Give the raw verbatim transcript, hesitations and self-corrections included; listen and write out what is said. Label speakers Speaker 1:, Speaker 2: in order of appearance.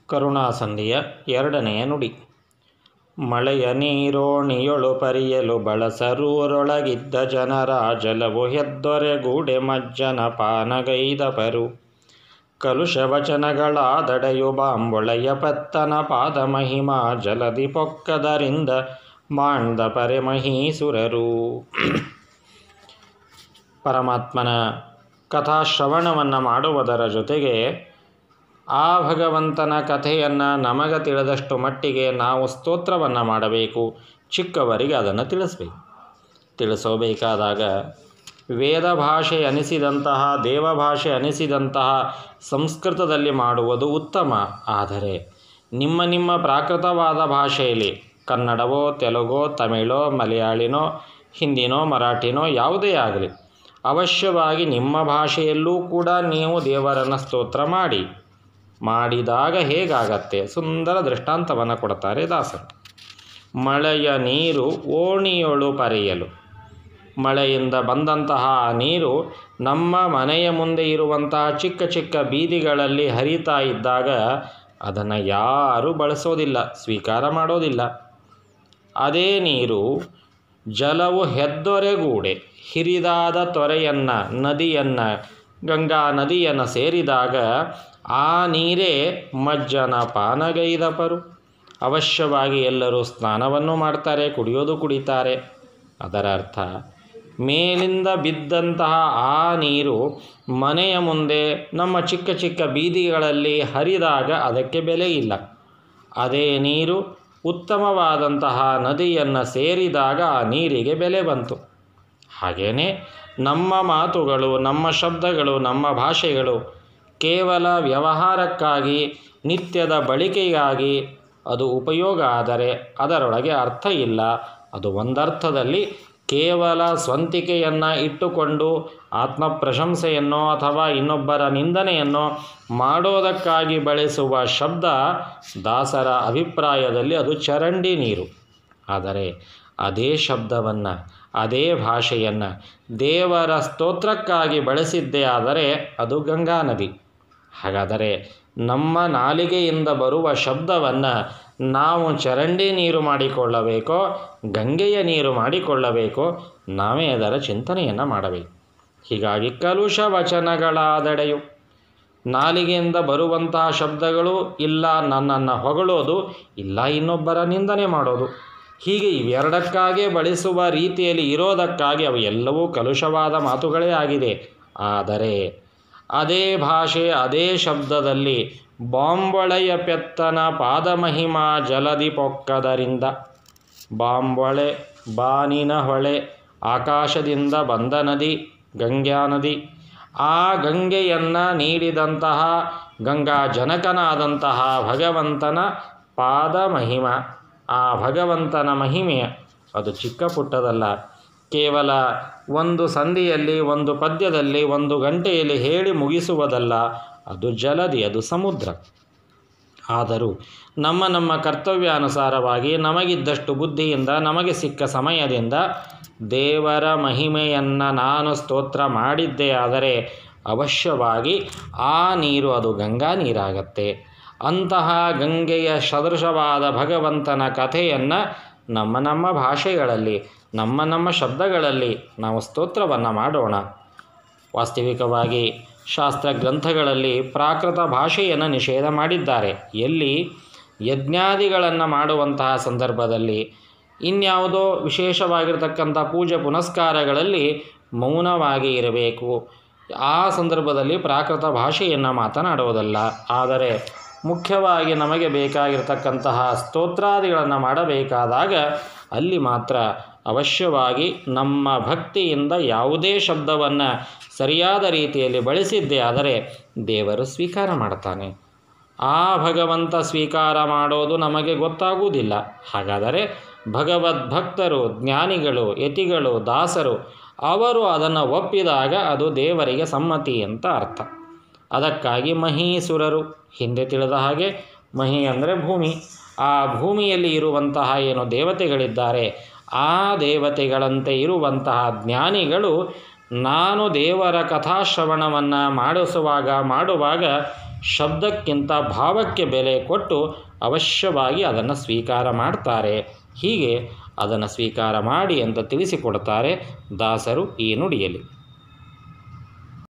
Speaker 1: ಕರುಣಾಸಂಧಿಯ ಎರಡನೆಯ ನುಡಿ. ಮಳೆಯ ನೀರೋಣಿಯೊಳು ಪರಿಯಲು ಬಳಸರೂರೊಳಗಿದ್ದ ಜನರ ಜಲವು ಹೆದ್ದೊರೆಗೂಡೆ ಮಜ್ಜನ ಪಾನಗೈದಪರು. ಕಲುಷವಚನಗಳಾದಡೆಯು ಬಾಂಬೊಳೆಯ ಪತ್ತನ ಪಾದ ಮಹಿಮಾ ಜಲದಿ ಪೊಕ್ಕದರಿಂದ ಮಾಂಡ ಪರೆ ಮಹೀಸುರರು. ಪರಮಾತ್ಮನ ಕಥಾಶ್ರವಣವನ್ನು ಮಾಡುವುದರ ಜೊತೆಗೆ ಆ ಭಗವಂತನ ಕಥೆಯನ್ನು ನಮಗೆ ತಿಳಿದಷ್ಟು ಮಟ್ಟಿಗೆ ನಾವು ಸ್ತೋತ್ರವನ್ನು ಮಾಡಬೇಕು. ಚಿಕ್ಕವರಿಗೆ ಅದನ್ನು ತಿಳಿಸಬೇಕು. ತಿಳಿಸೋಬೇಕಾದಾಗ ವೇದ ಭಾಷೆ ಅನಿಸಿದಂತಹ ದೇವಭಾಷೆ ಅನಿಸಿದಂತಹ ಸಂಸ್ಕೃತದಲ್ಲಿ ಮಾಡುವುದು ಉತ್ತಮ. ಆದರೆ ನಿಮ್ಮ ನಿಮ್ಮ ಪ್ರಾಕೃತವಾದ ಭಾಷೆಯಲ್ಲಿ ಕನ್ನಡವೋ ತೆಲುಗೋ ತಮಿಳೋ ಮಲಯಾಳಿನೋ ಹಿಂದಿನೋ ಮರಾಠಿನೋ ಯಾವುದೇ ಆಗಲಿ ಅವಶ್ಯವಾಗಿ ನಿಮ್ಮ ಭಾಷೆಯಲ್ಲೂ ಕೂಡ ನೀವು ದೇವರನ್ನು ಸ್ತೋತ್ರ ಮಾಡಿ. ಮಾಡಿದಾಗ ಹೇಗಾಗತ್ತೆ? ಸುಂದರ ದೃಷ್ಟಾಂತವನ್ನು ಕೊಡ್ತಾರೆ ದಾಸರು. ಮಳೆಯ ನೀರು ಓಣಿಯೊಳು ಪರಿಯಲು. ಮಳೆಯಿಂದ ಬಂದಂತಹ ನೀರು ನಮ್ಮ ಮನೆಯ ಮುಂದೆ ಇರುವಂತಹ ಚಿಕ್ಕ ಚಿಕ್ಕ ಬೀದಿಗಳಲ್ಲಿ ಹರಿತಾ ಇದ್ದಾಗ ಅದನ್ನು ಯಾರೂ ಬಳಸೋದಿಲ್ಲ, ಸ್ವೀಕಾರ ಮಾಡೋದಿಲ್ಲ. ಅದೇ ನೀರು ಜಲವು ಹೆದ್ದೊರೆಗೂಡೆ ಹಿರಿದಾದ ತೊರೆಯನ್ನು ನದಿಯನ್ನು ಗಂಗಾ ನದಿಯನ್ನು ಸೇರಿದಾಗ ಆ ನೀರೇ ಮಜ್ಜನ ಪಾನಗೈದಪರು. ಅವಶ್ಯವಾಗಿ ಎಲ್ಲರೂ ಸ್ನಾನವನ್ನು ಮಾಡ್ತಾರೆ, ಕುಡಿಯೋದು ಕುಡಿತಾರೆ. ಅದರ ಅರ್ಥ ಮೇಲಿಂದ ಬಿದ್ದಂತಹ ಆ ನೀರು ಮನೆಯ ಮುಂದೆ ನಮ್ಮ ಚಿಕ್ಕ ಚಿಕ್ಕ ಬೀದಿಗಳಲ್ಲಿ ಹರಿದಾಗ ಅದಕ್ಕೆ ಬೆಲೆ ಇಲ್ಲ. ಅದೇ ನೀರು ಉತ್ತಮವಾದಂತಹ ನದಿಯನ್ನು ಸೇರಿದಾಗ ಆ ನೀರಿಗೆ ಬೆಲೆ ಬಂತು. ಹಾಗೆಯೇ ನಮ್ಮ ಮಾತುಗಳು, ನಮ್ಮ ಶಬ್ದಗಳು, ನಮ್ಮ ಭಾಷೆಗಳು ಕೇವಲ ವ್ಯವಹಾರಕ್ಕಾಗಿ ನಿತ್ಯದ ಬಳಕೆಗಾಗಿ ಅದು ಉಪಯೋಗ ಆದರೆ ಅದರೊಳಗೆ ಅರ್ಥ ಇಲ್ಲ. ಅದು ಒಂದರ್ಥದಲ್ಲಿ ಕೇವಲ ಸ್ವಂತಿಕೆಯನ್ನು ಇಟ್ಟುಕೊಂಡು ಆತ್ಮ ಪ್ರಶಂಸೆಯನ್ನೋ ಅಥವಾ ಇನ್ನೊಬ್ಬರ ನಿಂದನೆಯನ್ನೋ ಮಾಡೋದಕ್ಕಾಗಿ ಬಳಸುವ ಶಬ್ದ ದಾಸರ ಅಭಿಪ್ರಾಯದಲ್ಲಿ ಅದು ಚರಂಡಿ ನೀರು. ಆದರೆ ಅದೇ ಶಬ್ದವನ್ನು ಅದೇ ಭಾಷೆಯನ್ನು ದೇವರ ಸ್ತೋತ್ರಕ್ಕಾಗಿ ಬಳಸಿದ್ದೇ ಆದರೆ ಅದು ಗಂಗಾ ನದಿ. ಹಾಗಾದರೆ ನಮ್ಮ ನಾಲಿಗೆಯಿಂದ ಬರುವ ಶಬ್ದವನ್ನು ನಾವು ಚರಂಡಿ ನೀರು ಮಾಡಿಕೊಳ್ಳಬೇಕೋ ಗಂಗೆಯ ನೀರು ಮಾಡಿಕೊಳ್ಳಬೇಕೋ ನಾವೇ ಅದರ ಚಿಂತನೆಯನ್ನು ಮಾಡಬೇಕು. ಹೀಗಾಗಿ ಕಲುಷ ವಚನಗಳಾದಡೆಯು ನಾಲಿಗೆಯಿಂದ ಬರುವಂತಹ ಶಬ್ದಗಳು ಇಲ್ಲ ನನ್ನನ್ನು ಹೊಗಳೋದು, ಇಲ್ಲ ಇನ್ನೊಬ್ಬರ ನಿಂದನೆ ಮಾಡೋದು. ಹೀಗೆ ಇವೆರಡಕ್ಕಾಗೇ ಬಳಸುವ ರೀತಿಯಲ್ಲಿ ಇರೋದಕ್ಕಾಗಿ ಅವು ಎಲ್ಲವೂ ಕಲುಷವಾದ ಮಾತುಗಳೇ ಆಗಿದೆ. ಆದರೆ ಅದೇ ಭಾಷೆ ಅದೇ ಶಬ್ದದಲ್ಲಿ ಬಾಂಬೊಳೆಯ ಪೆತ್ತನ ಪಾದಮಹಿಮಾ ಜಲದಿ ಪೊಕ್ಕದರಿಂದ. ಬಾಂಬೊಳೆ ಬಾನಿನ ಹೊಳೆ, ಆಕಾಶದಿಂದ ಬಂದ ನದಿ ಗಂಗಾ ನದಿ. ಆ ಗಂಗೆಯನ್ನು ನೀಡಿದಂತಹ ಗಂಗಾ ಜನಕನಾದಂತಹ ಭಗವಂತನ ಪಾದ ಮಹಿಮಾ. ಆ ಭಗವಂತನ ಮಹಿಮೆಯ ಅದು ಚಿಕ್ಕ ಪುಟ್ಟದಲ್ಲ. ಕೇವಲ ಒಂದು ಸಂಧಿಯಲ್ಲಿ ಒಂದು ಪದ್ಯದಲ್ಲಿ ಒಂದು ಗಂಟೆಯಲ್ಲಿ ಹೇಳಿ ಮುಗಿಸುವುದಲ್ಲ. ಅದು ಜಲದಿ, ಅದು ಸಮುದ್ರ. ಆದರೂ ನಮ್ಮ ನಮ್ಮ ಕರ್ತವ್ಯಾನುಸಾರವಾಗಿ ನಮಗಿದ್ದಷ್ಟು ಬುದ್ಧಿಯಿಂದ ನಮಗೆ ಸಿಕ್ಕ ಸಮಯದಿಂದ ದೇವರ ಮಹಿಮೆಯನ್ನು ನಾನು ಸ್ತೋತ್ರ ಮಾಡಿದ್ದೇ ಆದರೆ ಅವಶ್ಯವಾಗಿ ಆ ನೀರು ಅದು ಗಂಗಾ ನೀರಾಗತ್ತೆ. ಅಂತಹ ಗಂಗೆಯ ಸದೃಶವಾದ ಭಗವಂತನ ಕಥೆಯನ್ನು ನಮ್ಮ ನಮ್ಮ ಭಾಷೆಗಳಲ್ಲಿ ನಮ್ಮ ನಮ್ಮ ಶಬ್ದಗಳಲ್ಲಿ ನಾವು ಸ್ತೋತ್ರವನ್ನು ಮಾಡೋಣ. ವಾಸ್ತವಿಕವಾಗಿ ಶಾಸ್ತ್ರ ಗ್ರಂಥಗಳಲ್ಲಿ ಪ್ರಾಕೃತ ಭಾಷೆಯನ್ನು ನಿಷೇಧ ಮಾಡಿದ್ದಾರೆ. ಎಲ್ಲಿ? ಯಜ್ಞಾದಿಗಳನ್ನು ಮಾಡುವಂತಹ ಸಂದರ್ಭದಲ್ಲಿ, ಇನ್ಯಾವುದೋ ವಿಶೇಷವಾಗಿರ್ತಕ್ಕಂಥ ಪೂಜೆ ಪುನಸ್ಕಾರಗಳಲ್ಲಿ ಮೌನವಾಗಿ ಇರಬೇಕು. ಆ ಸಂದರ್ಭದಲ್ಲಿ ಪ್ರಾಕೃತ ಭಾಷೆಯನ್ನು ಮಾತನಾಡುವುದಲ್ಲ. ಆದರೆ ಮುಖ್ಯವಾಗಿ ನಮಗೆ ಬೇಕಾಗಿರ್ತಕ್ಕಂತಹ ಸ್ತೋತ್ರಾದಿಗಳನ್ನು ಮಾಡಬೇಕಾದಾಗ ಅಲ್ಲಿ ಮಾತ್ರ ಅವಶ್ಯವಾಗಿ ನಮ್ಮ ಭಕ್ತಿಯಿಂದ ಯಾವುದೇ ಶಬ್ದವನ್ನು ಸರಿಯಾದ ರೀತಿಯಲ್ಲಿ ಬಳಸಿದ್ದೇ ಆದರೆ ದೇವರು ಸ್ವೀಕಾರ ಮಾಡ್ತಾನೆ. ಆ ಭಗವಂತ ಸ್ವೀಕಾರ ಮಾಡೋದು ನಮಗೆ ಗೊತ್ತಾಗುವುದಿಲ್ಲ. ಹಾಗಾದರೆ ಭಗವದ್ಭಕ್ತರು, ಜ್ಞಾನಿಗಳು, ಯತಿಗಳು, ದಾಸರು ಅವರು ಅದನ್ನು ಒಪ್ಪಿದಾಗ ಅದು ದೇವರಿಗೆ ಸಮ್ಮತಿ ಅಂತ ಅರ್ಥ. ಅದಕ್ಕಾಗಿ ಮಹೀಸುರರು, ಹಿಂದೆ ತಿಳಿದ ಹಾಗೆ ಮಹಿ ಅಂದರೆ ಭೂಮಿ. ಆ ಭೂಮಿಯಲ್ಲಿ ಇರುವಂತಹ ಏನು ದೇವತೆಗಳಿದ್ದಾರೆ ಆ ದೇವತೆಗಳಂತೆ ಇರುವಂತಹ ಜ್ಞಾನಿಗಳು ನಾನು ದೇವರ ಕಥಾಶ್ರವಣವನ್ನು ಮಾಡಿಸುವಾಗ ಮಾಡುವಾಗ ಶಬ್ದಕ್ಕಿಂತ ಭಾವಕ್ಕೆ ಬೆಲೆ ಕೊಟ್ಟು ಅವಶ್ಯವಾಗಿ ಅದನ್ನು ಸ್ವೀಕಾರ ಮಾಡ್ತಾರೆ. ಹೀಗೆ ಅದನ್ನು ಸ್ವೀಕಾರ ಮಾಡಿ ಅಂತ ತಿಳಿಸಿಕೊಡ್ತಾರೆ ದಾಸರು ಈ ನುಡಿಯಲ್ಲಿ.